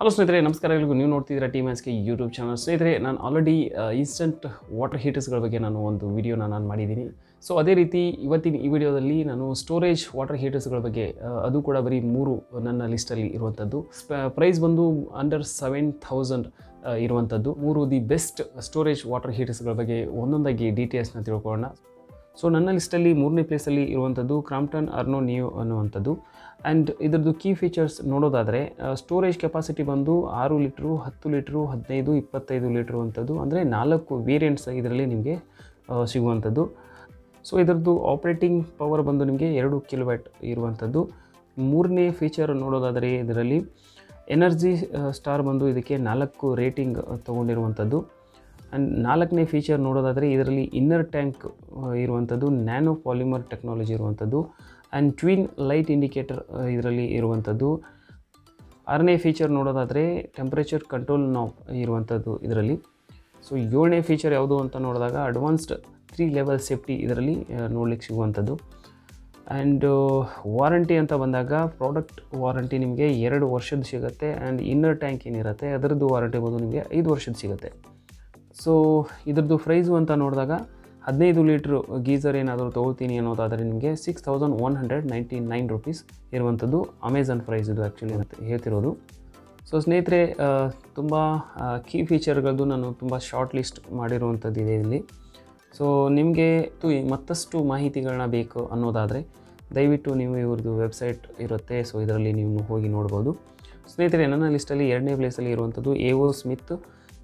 Hello ಸ್ನೇಹಿತರೆ, ನಮಸ್ಕಾರ. ಎಲ್ಲರಿಗೂ ನೀವು ನೋಡ್ತಿದ್ದೀರಾ ಟಿ-ಮ್ಯಾಸ್ಗೆ ಯೂಟ್ಯೂಬ್ ಚಾನಲ್. ಸ್ನೇಹಿತರೆ, ನಾನು ಆಲ್ರೆಡಿ ಇನ್ಸ್ಟಂಟ್ ವಾಟರ್ ಹೀಟರ್ಸ್ಗಳ ಬಗ್ಗೆ ನಾನು ಒಂದು ವಿಡಿಯೋನ ಮಾಡಿದ್ದೀನಿ. ಸೊ ಅದೇ ರೀತಿ ಇವತ್ತಿನ ಈ ವಿಡಿಯೋದಲ್ಲಿ ನಾನು ಸ್ಟೋರೇಜ್ ವಾಟರ್ ಹೀಟರ್ಸ್ಗಳ ಬಗ್ಗೆ, ಅದು ಕೂಡ ಬರೀ 3 ನನ್ನ ಲಿಸ್ಟಲ್ಲಿ ಇರುವಂಥದ್ದು. ಪ್ರೈಸ್ ಬಂದು ಅಂಡರ್ 7,000 ಇರುವಂಥದ್ದು 3 ದಿ ಬೆಸ್ಟ್ ಸ್ಟೋರೇಜ್ ವಾಟರ್ ಹೀಟರ್ಸ್ಗಳ ಬಗ್ಗೆ ಒಂದೊಂದಾಗಿ ಡೀಟೇಲ್ಸ್ನ ತಿಳ್ಕೊಳ್ಳೋಣ. ಸೊ ನನ್ನ ಲಿಸ್ಟಲ್ಲಿ 3ನೇ ಪ್ಲೇಸಲ್ಲಿ ಇರುವಂಥದ್ದು ಕ್ರಾಂಪ್ಟನ್ ಅರ್ನೋ ನಿಯೋ ಅನ್ನುವಂಥದ್ದು. ಆ್ಯಂಡ್ ಇದರದ್ದು ಕೀ ಫೀಚರ್ಸ್ ನೋಡೋದಾದರೆ, ಸ್ಟೋರೇಜ್ ಕೆಪಾಸಿಟಿ ಬಂದು 6 ಲೀಟ್ರು, 10 ಲೀಟ್ರು, 15, 25 ಲೀಟ್ರು ಅಂಥದ್ದು, ಅಂದರೆ 4 ವೇರಿಯಂಟ್ಸ್ ಇದರಲ್ಲಿ ನಿಮಗೆ ಸಿಗುವಂಥದ್ದು. ಸೊ ಇದರದ್ದು ಆಪ್ರೇಟಿಂಗ್ ಪವರ್ ಬಂದು ನಿಮಗೆ 2 ಕಿಲೋವ್ಯಾಟ್ ಇರುವಂಥದ್ದು. 3ನೇ ಫೀಚರ್ ನೋಡೋದಾದರೆ ಇದರಲ್ಲಿ ಎನರ್ಜಿ ಸ್ಟಾರ್ ಬಂದು ಇದಕ್ಕೆ 4 ರೇಟಿಂಗ್ ತೊಗೊಂಡಿರುವಂಥದ್ದು. ಆ್ಯಂಡ್ 4ನೇ ಫೀಚರ್ ನೋಡೋದಾದರೆ ಇದರಲ್ಲಿ ಇನ್ನರ್ ಟ್ಯಾಂಕ್ ಇರುವಂಥದ್ದು, ನ್ಯಾನೋ ಪಾಲಿಮರ್ ಟೆಕ್ನಾಲಜಿ ಇರುವಂಥದ್ದು. ಆ್ಯಂಡ್ ಟ್ವಿನ್ ಲೈಟ್ ಇಂಡಿಕೇಟರ್ ಇದರಲ್ಲಿ ಇರುವಂಥದ್ದು. 6ನೇ ಫೀಚರ್ ನೋಡೋದಾದರೆ ಟೆಂಪ್ರೇಚರ್ ಕಂಟ್ರೋಲ್ ನಾಬ್ ಇರುವಂಥದ್ದು ಇದರಲ್ಲಿ. ಸೊ 7ನೇ ಫೀಚರ್ ಯಾವುದು ಅಂತ ನೋಡಿದಾಗ ಅಡ್ವಾನ್ಸ್ಡ್ 3 ಲೆವೆಲ್ ಸೇಫ್ಟಿ ಇದರಲ್ಲಿ ನೋಡ್ಲಿಕ್ಕೆ ಸಿಗುವಂಥದ್ದು. ಆ್ಯಂಡ್ ವಾರಂಟಿ ಅಂತ ಬಂದಾಗ ಪ್ರಾಡಕ್ಟ್ ವಾರಂಟಿ ನಿಮಗೆ 2 ವರ್ಷದ ಸಿಗುತ್ತೆ. ಆ್ಯಂಡ್ ಇನ್ನರ್ ಟ್ಯಾಂಕ್ ಏನಿರುತ್ತೆ ಅದರದ್ದು ವಾರಂಟಿ ಬಂದು ನಿಮಗೆ 5 ವರ್ಷದ ಸಿಗುತ್ತೆ. ಸೊ ಇದ್ರದ್ದು ಪ್ರೈಸು ಅಂತ ನೋಡಿದಾಗ 15 ಲೀಟ್ರ್ ಗೀಸರ್ ಏನಾದರೂ ತೊಗೊಳ್ತೀನಿ ಅನ್ನೋದಾದರೆ ನಿಮಗೆ 6,199 ರೂಪೀಸ್ ಇರುವಂಥದ್ದು. ಅಮೆಝಾನ್ ಪ್ರೈಸ್ ಇದು ಆ್ಯಕ್ಚುಲಿ ಅಂತ ಹೇಳ್ತಿರೋದು. ಸೊ ಸ್ನೇಹಿತರೆ, ತುಂಬ ಕೀ ಫೀಚರ್ಗಳದ್ದು ನಾನು ತುಂಬ ಶಾರ್ಟ್ ಲಿಸ್ಟ್ ಮಾಡಿರುವಂಥದ್ದಿದೆ ಇಲ್ಲಿ. ಸೊ ನಿಮಗೆ ಮತ್ತಷ್ಟು ಮಾಹಿತಿಗಳನ್ನ ಬೇಕು ಅನ್ನೋದಾದರೆ ದಯವಿಟ್ಟು ನೀವು ಇವ್ರದ್ದು ವೆಬ್ಸೈಟ್ ಇರುತ್ತೆ. ಸೊ ಇದರಲ್ಲಿ ನೀವು ಹೋಗಿ ನೋಡ್ಬೋದು. ಸ್ನೇಹಿತರೆ, ನನ್ನ ಲಿಸ್ಟಲ್ಲಿ 2ನೇ ಪ್ಲೇಸಲ್ಲಿ ಇರುವಂಥದ್ದು ಎವೋ ಸ್ಮಿತ್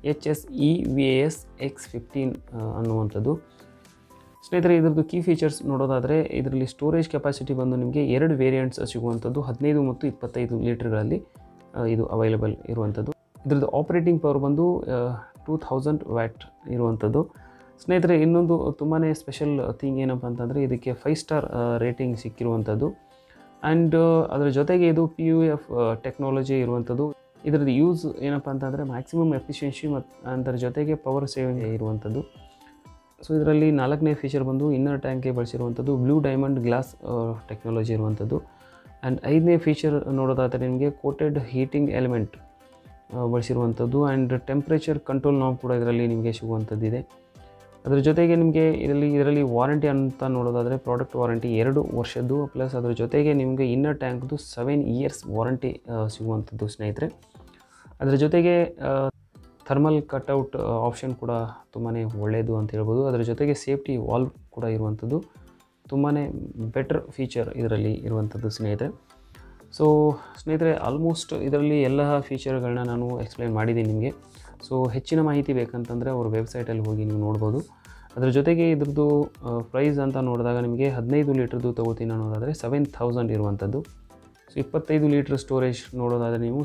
HSEVAS X15 ಅನ್ನುವಂಥದ್ದು. ಸ್ನೇಹಿತರೆ, ಇದರದ್ದು ಕೀ ಫೀಚರ್ಸ್ ನೋಡೋದಾದರೆ ಇದರಲ್ಲಿ ಸ್ಟೋರೇಜ್ ಕೆಪಾಸಿಟಿ ಬಂದು ನಿಮಗೆ 2 ವೇರಿಯಂಟ್ಸ್ ಸಿಗುವಂಥದ್ದು, 15 ಮತ್ತು 25 ಲೀಟ್ರ್ಗಳಲ್ಲಿ ಇದು ಅವೈಲೇಬಲ್ ಇರುವಂಥದ್ದು. ಇದರದ್ದು ಆಪ್ರೇಟಿಂಗ್ ಪವರ್ ಬಂದು 2000 ವ್ಯಾಟ್ ಇರುವಂಥದ್ದು. ಸ್ನೇಹಿತರೆ, ಇನ್ನೊಂದು ತುಂಬಾ ಸ್ಪೆಷಲ್ ಥಿಂಗ್ ಏನಪ್ಪ ಅಂತಂದರೆ ಇದಕ್ಕೆ 5 ಸ್ಟಾರ್ ರೇಟಿಂಗ್ ಸಿಕ್ಕಿರುವಂಥದ್ದು. ಆ್ಯಂಡ್ ಅದರ ಜೊತೆಗೆ ಇದು PUF ಟೆಕ್ನಾಲಜಿ ಇರುವಂಥದ್ದು. ಇದರದ್ದು ಯೂಸ್ ಏನಪ್ಪ ಅಂತಂದರೆ ಮ್ಯಾಕ್ಸಿಮಮ್ ಎಫಿಷಿಯನ್ಸಿ ಮತ್ತು ಅದರ ಜೊತೆಗೆ ಪವರ್ ಸೇವಿಂಗ್ ಇರುವಂಥದ್ದು. ಸೊ ಇದರಲ್ಲಿ 4ನೇ ಫೀಚರ್ ಬಂದು ಇನ್ನರ್ ಟ್ಯಾಂಕ್ಗೆ ಬಳಸಿರುವಂಥದ್ದು ಬ್ಲೂ ಡೈಮಂಡ್ ಗ್ಲಾಸ್ ಟೆಕ್ನಾಲಜಿ ಇರುವಂಥದ್ದು. ಆ್ಯಂಡ್ 5ನೇ ಫೀಚರ್ ನೋಡೋದಾದರೆ ನಿಮಗೆ ಕೋಟೆಡ್ ಹೀಟಿಂಗ್ ಎಲಿಮೆಂಟ್ ಬಳಸಿರುವಂಥದ್ದು. ಆ್ಯಂಡ್ ಟೆಂಪ್ರೇಚರ್ ಕಂಟ್ರೋಲ್ ನಾಬ್ ಕೂಡ ಇದರಲ್ಲಿ ನಿಮಗೆ ಸಿಗುವಂಥದ್ದಿದೆ. ಅದರ ಜೊತೆಗೆ ನಿಮಗೆ ಇದರಲ್ಲಿ ವಾರಂಟಿ ಅಂತ ನೋಡೋದಾದರೆ ಪ್ರಾಡಕ್ಟ್ ವಾರಂಟಿ 2 ವರ್ಷದ್ದು, ಪ್ಲಸ್ ಅದರ ಜೊತೆಗೆ ನಿಮಗೆ ಇನ್ನರ್ ಟ್ಯಾಂಕ್ದು 7 ಇಯರ್ಸ್ ವಾರಂಟಿ ಸಿಗುವಂಥದ್ದು ಸ್ನೇಹಿತರೆ. ಅದರ ಜೊತೆಗೆ ಥರ್ಮಲ್ ಕಟ್ಔಟ್ ಆಪ್ಷನ್ ಕೂಡ ತುಂಬಾ ಒಳ್ಳೆಯದು ಅಂತ ಹೇಳ್ಬೋದು. ಅದರ ಜೊತೆಗೆ ಸೇಫ್ಟಿ ವಾಲ್ವ್ ಕೂಡ ಇರುವಂಥದ್ದು, ತುಂಬಾ ಬೆಟರ್ ಫೀಚರ್ ಇದರಲ್ಲಿ ಇರುವಂಥದ್ದು ಸ್ನೇಹಿತರೆ. ಸೊ ಸ್ನೇಹಿತರೆ, ಆಲ್ಮೋಸ್ಟ್ ಇದರಲ್ಲಿ ಎಲ್ಲ ಫೀಚರ್ಗಳನ್ನ ನಾನು ಎಕ್ಸ್ಪ್ಲೈನ್ ಮಾಡಿದ್ದೀನಿ ನಿಮಗೆ. ಸೊ ಹೆಚ್ಚಿನ ಮಾಹಿತಿ ಬೇಕಂತಂದರೆ ಅವ್ರ ವೆಬ್ಸೈಟಲ್ಲಿ ಹೋಗಿ ನೀವು ನೋಡ್ಬೋದು. ಅದರ ಜೊತೆಗೆ ಇದ್ರದ್ದು ಪ್ರೈಸ್ ಅಂತ ನೋಡಿದಾಗ ನಿಮಗೆ 15 ಲೀಟ್ರದ್ದು ತೊಗೋತೀನಿ ಅನ್ನೋದಾದರೆ 7,000 ಇರುವಂಥದ್ದು. ಸೊ 25 ಲೀಟ್ರ್ ಸ್ಟೋರೇಜ್ ನೋಡೋದಾದರೆ ನೀವು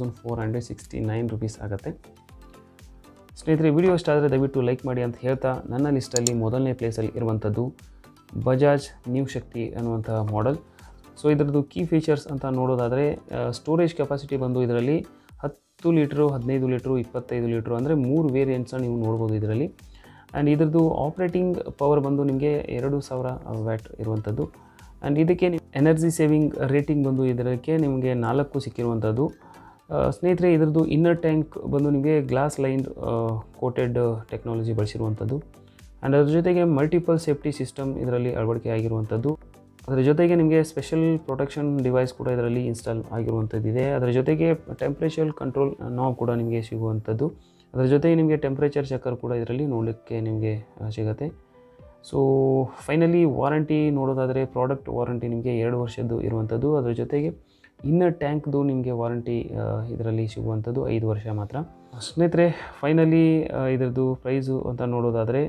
7,469 ರೂಪೀಸ್ ಆಗುತ್ತೆ. ಸ್ನೇಹಿತರೆ, ವಿಡಿಯೋ ಇಷ್ಟ ಆದರೆ ದಯವಿಟ್ಟು ಲೈಕ್ ಮಾಡಿ ಅಂತ ಹೇಳ್ತಾ, ನನ್ನ ಲಿಸ್ಟಲ್ಲಿ 1ನೇ ಪ್ಲೇಸಲ್ಲಿ ಇರುವಂಥದ್ದು ಬಜಾಜ್ ನ್ಯೂ ಶಕ್ತಿ ಅನ್ನುವಂಥ ಮಾಡೆಲ್. ಸೊ ಇದರದ್ದು ಕೀ ಫೀಚರ್ಸ್ ಅಂತ ನೋಡೋದಾದರೆ ಸ್ಟೋರೇಜ್ ಕೆಪಾಸಿಟಿ ಬಂದು ಇದರಲ್ಲಿ 10 ಲೀಟ್ರು, 15 ಲೀಟ್ರು, 25 ಲೀಟ್ರು, ಅಂದರೆ 3 ವೇರಿಯಂಟ್ಸನ್ನು ನೀವು ನೋಡ್ಬೋದು ಇದರಲ್ಲಿ. ಆ್ಯಂಡ್ ಇದರದ್ದು ಆಪ್ರೇಟಿಂಗ್ ಪವರ್ ಬಂದು ನಿಮಗೆ 2000 ವ್ಯಾಟ್ ಇರುವಂಥದ್ದು. ಆ್ಯಂಡ್ ಇದಕ್ಕೆ ಎನರ್ಜಿ ಸೇವಿಂಗ್ ರೇಟಿಂಗ್ ಬಂದು ಇದಕ್ಕೆ ನಿಮಗೆ 4 ಸಿಕ್ಕಿರುವಂಥದ್ದು. ಸ್ನೇಹಿತರೆ, ಇದರದ್ದು ಇನ್ನರ್ ಟ್ಯಾಂಕ್ ಬಂದು ನಿಮಗೆ ಗ್ಲಾಸ್ ಲೈನ್ ಕೋಟೆಡ್ ಟೆಕ್ನಾಲಜಿ ಬಳಸಿರುವಂಥದ್ದು. ಆ್ಯಂಡ್ ಅದ್ರ ಜೊತೆಗೆ ಮಲ್ಟಿಪಲ್ ಸೇಫ್ಟಿ ಸಿಸ್ಟಮ್ ಇದರಲ್ಲಿ ಅಳವಡಿಕೆ ಆಗಿರುವಂಥದ್ದು. ಅದರ ಜೊತೆಗೆ ನಿಮಗೆ ಸ್ಪೆಷಲ್ ಪ್ರೊಟೆಕ್ಷನ್ ಡಿವೈಸ್ ಕೂಡ ಇದರಲ್ಲಿ ಇನ್ಸ್ಟಾಲ್ ಆಗಿರುವಂಥದ್ದಿದೆ. ಅದರ ಜೊತೆಗೆ ಟೆಂಪ್ರೇಚರ್ ಕಂಟ್ರೋಲ್ ನಾಬ್ ಕೂಡ ನಿಮಗೆ ಸಿಗುವಂಥದ್ದು. ಅದರ ಜೊತೆಗೆ ನಿಮಗೆ ಟೆಂಪ್ರೇಚರ್ ಚೆಕರ್ ಕೂಡ ಇದರಲ್ಲಿ ನೋಡಲಿಕ್ಕೆ ನಿಮಗೆ ಸಿಗುತ್ತೆ. ಸೊ ಫೈನಲಿ ವಾರಂಟಿ ನೋಡೋದಾದರೆ ಪ್ರಾಡಕ್ಟ್ ವಾರಂಟಿ ನಿಮಗೆ 2 ವರ್ಷದ್ದು ಇರುವಂಥದ್ದು. ಅದರ ಜೊತೆಗೆ ಇನ್ನರ್ ಟ್ಯಾಂಕ್ದು ನಿಮಗೆ ವಾರಂಟಿ ಇದರಲ್ಲಿ ಸಿಗುವಂಥದ್ದು 5 ವರ್ಷ ಮಾತ್ರ. ಸ್ನೇಹಿತರೆ, ಫೈನಲಿ ಇದರದ್ದು ಪ್ರೈಸು ಅಂತ ನೋಡೋದಾದರೆ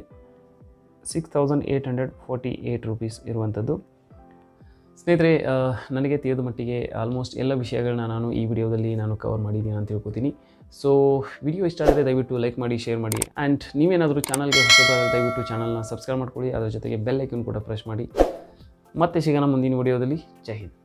6,848 ರೂಪೀಸ್ ಇರುವಂಥದ್ದು. ಸ್ನೇಹಿತರೆ, ನನಗೆ ತಿಳಿದ ಮಟ್ಟಿಗೆ ಆಲ್ಮೋಸ್ಟ್ ಎಲ್ಲ ವಿಷಯಗಳನ್ನ ನಾನು ಈ ವಿಡಿಯೋದಲ್ಲಿ ಕವರ್ ಮಾಡಿದ್ದೀನಿ ಅಂತ ತಿಳ್ಕೊತೀನಿ. ಸೊ ವಿಡಿಯೋ ಇಷ್ಟ ಆದರೆ ದಯವಿಟ್ಟು ಲೈಕ್ ಮಾಡಿ, ಶೇರ್ ಮಾಡಿ. ಆ್ಯಂಡ್ ನೀವೇನಾದರೂ ಚಾನಲ್ಗೆ ಹೊಸದಾದರೆ ದಯವಿಟ್ಟು ಚಾನಲ್ನ ಸಬ್ಸ್ಕ್ರೈಬ್ ಮಾಡ್ಕೊಳ್ಳಿ. ಅದರ ಜೊತೆಗೆ ಬೆಲ್ ಐಕನ್ ಕೂಡ ಪ್ರೆಸ್ ಮಾಡಿ. ಮತ್ತೆ ಸಿಗೋಣ ಮುಂದಿನ ವಿಡಿಯೋದಲ್ಲಿ. ಜೈ ಹಿಂದ್.